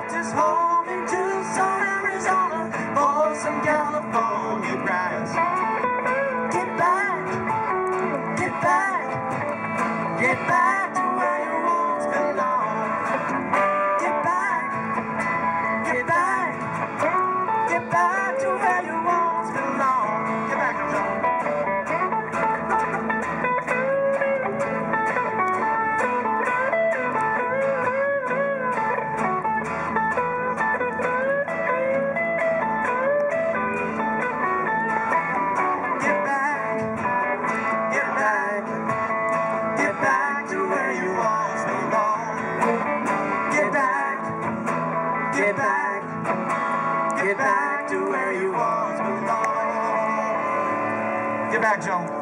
left his home in Tucson, Arizona, for some California grass. Get back, get back, get back to where you once belonged. Get back, get back, get back to where you once belonged. Get back, John. Get back, get back to where you once belonged. Get back, Joan.